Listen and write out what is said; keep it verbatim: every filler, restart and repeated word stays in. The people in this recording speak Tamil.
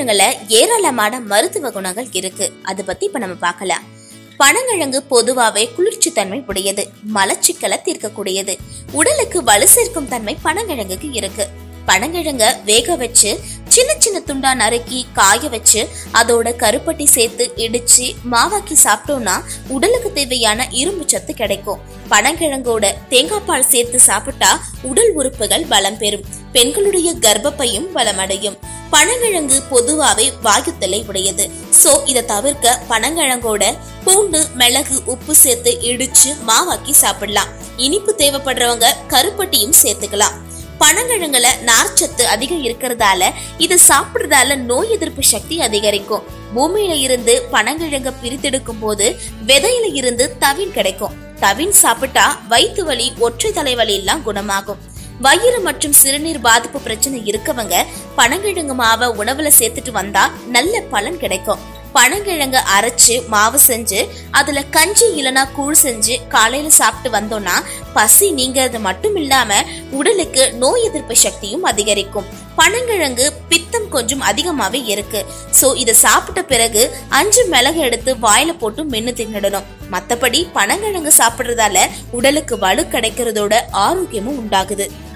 பனங்கிழங்குல ஏராளமான மருத்துவ குணங்கள் இருக்கு. அதை பத்தி இப்ப நம்ம பார்க்கலாம். பனங்கிழங்கு பொதுவாவே குளிர்ச்சி தன்மை உடையது, மலச்சிக்கலை தீர்க்கக்கூடியது, உடலுக்கு வலு சேர்க்கும் தன்மை பனங்கிழங்குக்கு இருக்கு. பனங்கிழங்க வேக வச்சு சின்ன சின்ன துண்டா நறுக்கி காய வச்சு அதோட கருப்பட்டி சேர்த்து இடிச்சு மாவாக்கி சாப்பிட்டோம்னா உடலுக்கு தேவையான இரும்பு சத்து கிடைக்கும். பனங்கிழங்கோட தேங்காய் பால் சேர்த்து சாப்பிட்டா உடல் உறுப்புகள் பலம் பெறும், பெண்களுடைய கர்ப்பப்பையும் பலமடையும். பனங்கிழங்கு பொதுவாவே வாயுத்தலை உடையது. சோ இதை தவிர்க்க பனங்கிழங்கோட பூண்டு, மிளகு, உப்பு சேர்த்து இடிச்சு மாவாக்கி சாப்பிடலாம். இனிப்பு தேவைப்படுறவங்க கருப்பட்டியும் சேர்த்துக்கலாம். பனங்கிழங்குல நார்ச்சத்து அதிகம் இருக்கிறதால இதை சாப்பிடுறதால நோய் எதிர்ப்பு சக்தி அதிகரிக்கும். பூமியில இருந்து பனங்கிழங்க பிரித்தெடுக்கும் போது விதையில இருந்து தவின் கிடைக்கும். தவின் சாப்பிட்டா வயிற்று வலி, ஒற்றை தலைவலி எல்லாம் குணமாகும். வயிறு மற்றும் சிறுநீர் பாதிப்பு பிரச்சனை இருக்கவங்க பனங்கிழங்கு மாவை உணவுல சேர்த்துட்டு வந்தா நல்ல பலன் கிடைக்கும். பனங்கிழங்க அரைச்சு மாவு செஞ்சு அதுல கஞ்சி இல்லனா கூழ் செஞ்சு காலையில சாப்பிட்டு வந்தோம்னா பசி நீங்கிறது மட்டும் இல்லாம உடலுக்கு நோய் எதிர்ப்பு சக்தியும் அதிகரிக்கும். பனங்கிழங்கு பித்தம் கொஞ்சம் அதிகமாவே இருக்கு. சோ இத சாப்பிட்ட பிறகு அஞ்சு மிளகு எடுத்து வாயில போட்டு மென்னு தின்னுடணும். மத்தபடி பனங்கிழங்கு சாப்பிடுறதால உடலுக்கு வலு கிடைக்கிறதோட ஆரோக்கியமும் உண்டாகுது.